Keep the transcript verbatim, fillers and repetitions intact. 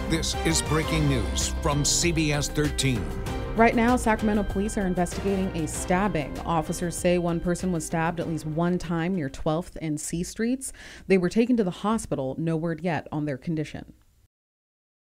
This is breaking news from C B S thirteen. Right now, Sacramento police are investigating a stabbing. Officers say one person was stabbed at least one time near twelfth and C Streets. They were taken to the hospital. No word yet on their condition.